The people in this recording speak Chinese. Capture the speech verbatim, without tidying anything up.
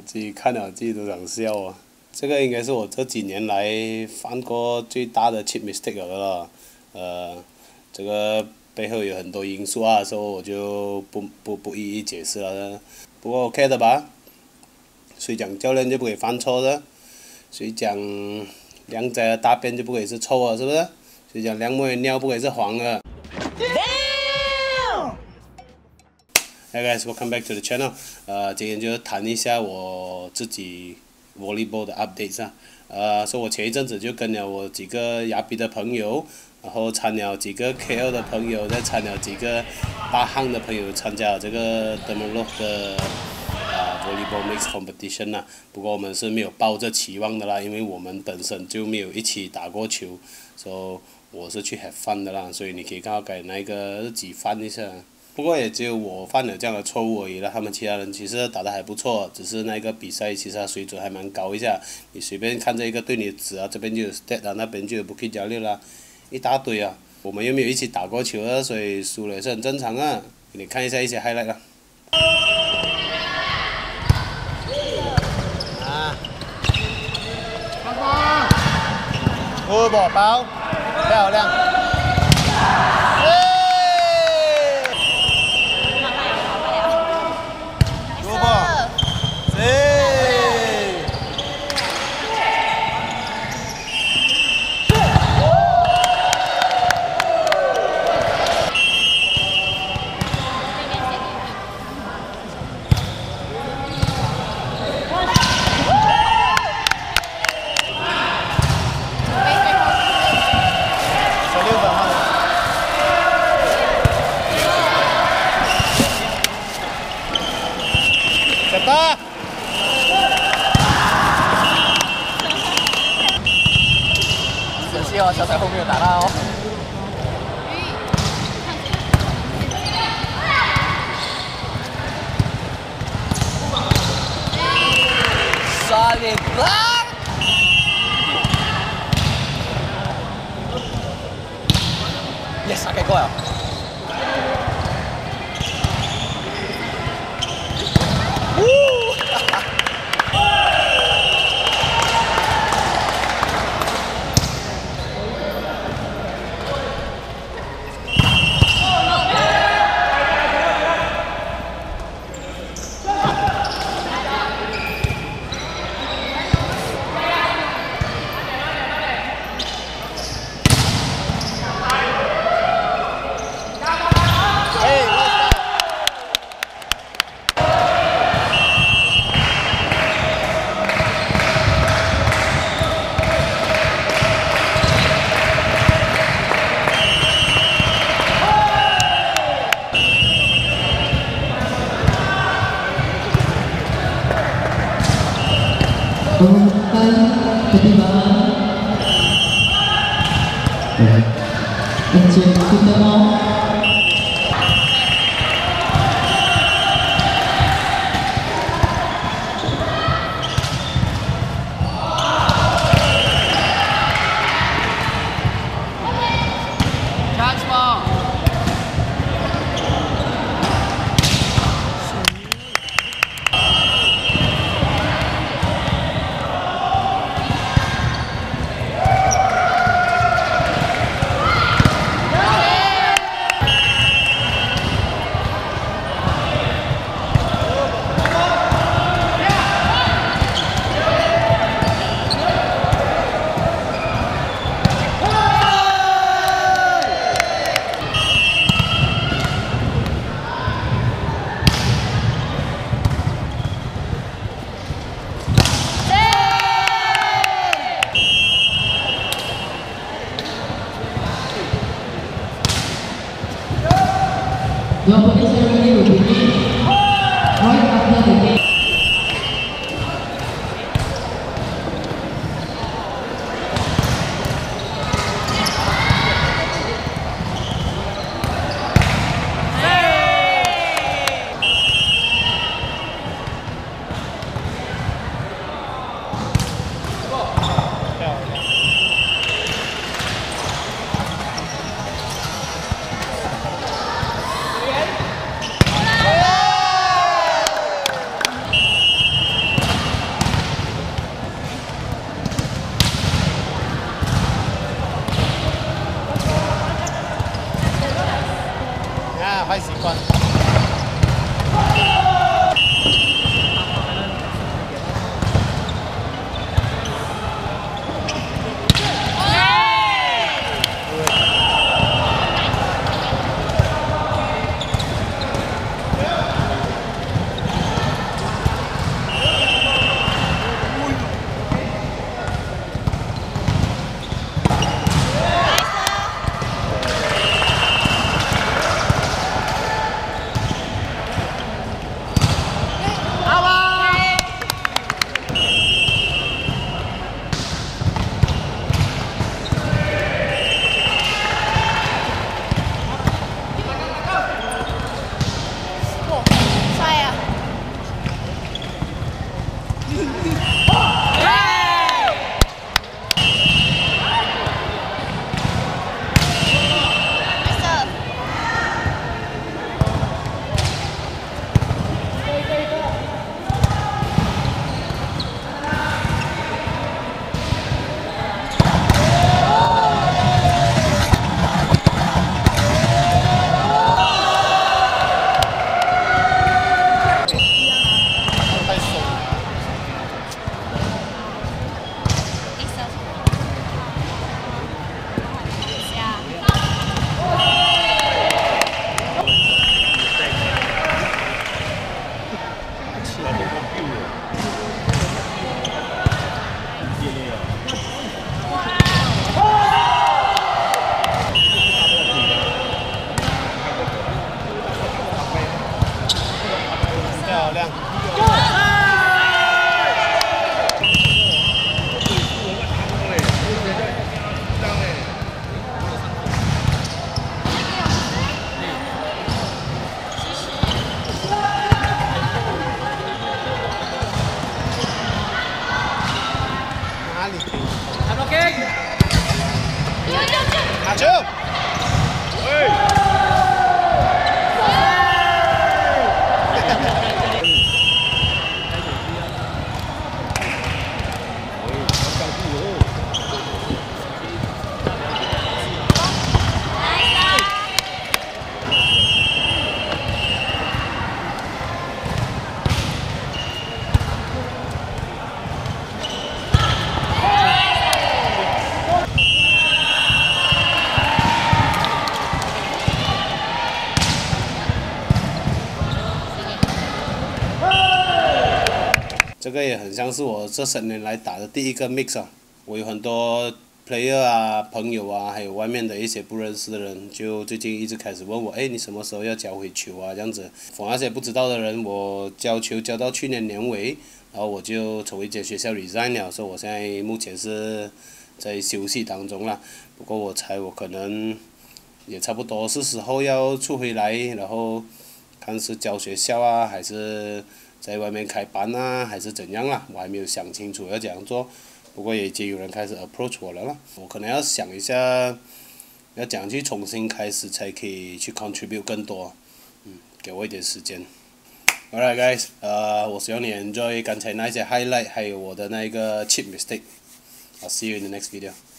自己看了自己都想笑啊！这个应该是我这几年来犯过最大的 cheap mistake 了了。呃，这个背后有很多因素啊，所以我就不不不一一解释了。不过 OK 的吧？谁讲教练就不可以犯错的？谁讲靓仔的大便就不可以是臭的，是不是？谁讲靓妹的尿不可以是黄的？ Hey guys, welcome back to the channel. 呃，今天就谈一下我自己 volleyball 的 updates 啊。呃，说我前一阵子就跟了我几个亚比的朋友，然后参了几个 K L 的朋友，再参了几个巴汉的朋友，参加了这个 Temerloh 的啊 volleyball mix competition 啦。不过我们是没有抱着期望的啦，因为我们本身就没有一起打过球，所以我是去 have fun 的啦。所以你可以刚好改那个日记翻一下。不过也只有我犯了这样的错误而已了，他们其他人其实打得还不错，只是那个比赛其实他水准还蛮高一下。你随便看这一个队里指啊，这边就有 stat 啊，那边就有 bookie 交流啦，一大堆啊。我们又没有一起打过球啊，所以输了也是很正常啊。给你看一下一些 highlight 啦。啊，过宝宝，漂亮。 打！可惜哦，小彩虹没有打到哦。刷脸啦 ！Yes， 打开过了。 Kecil kita mau The opening ceremony will begin right after the game. Yeah. 啊，坏习惯。漂亮。哪里？拿 OK。拿球。喂。 这个也很像是我这三年来打的第一个 mix 啊，我有很多 player 啊、朋友啊，还有外面的一些不认识的人，就最近一直开始问我，哎，你什么时候要教回球啊？这样子，for那些不知道的人，我教球教到去年年尾，然后我就从一间学校 resign 了，所以我现在目前是在休息当中啦。不过我猜我可能也差不多是时候要出回来，然后看是教学校啊，还是在外面开班啊，还是怎样啦？我还没有想清楚要怎样做。不过也已经有人开始 approach 我了啦，我可能要想一下，要怎样去重新开始才可以去 contribute 更多。嗯，给我一点时间。Alright guys， 呃，我希望你 enjoy 刚才那些 highlight， 还有我的那个 cheap mistake。I'll see you in the next video.